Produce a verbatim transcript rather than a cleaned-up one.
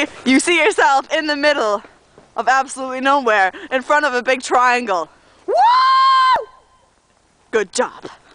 You see yourself in the middle of absolutely nowhere, in front of a big triangle. Woo! Good job.